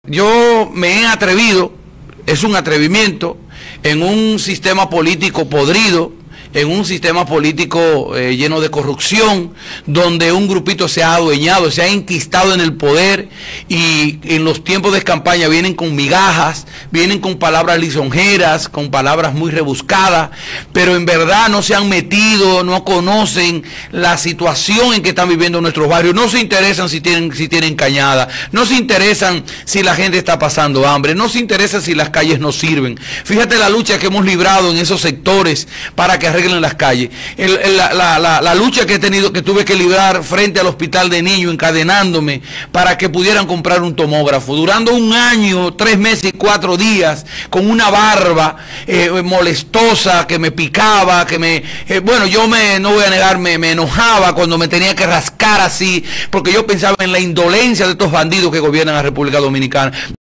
Yo me he atrevido, es un atrevimiento, en un sistema político podrido, en un sistema político lleno de corrupción, donde un grupito se ha adueñado, se ha enquistado en el poder, y en los tiempos de campaña vienen con migajas, vienen con palabras lisonjeras, con palabras muy rebuscadas, pero en verdad no se han metido, no conocen la situación en que están viviendo nuestros barrios, no se interesan si tienen cañada, no se interesan si la gente está pasando hambre, no se interesan si las calles no sirven. Fíjate la lucha que hemos librado en esos sectores para que arreglen las calles. La lucha que tuve que librar frente al hospital de niños, encadenándome para que pudieran comprar un tomógrafo, durando un año, 3 meses y 4 días, con una barba molestosa que me picaba, bueno, yo no voy a negar, me enojaba cuando me tenía que rascar así, porque yo pensaba en la indolencia de estos bandidos que gobiernan la República Dominicana.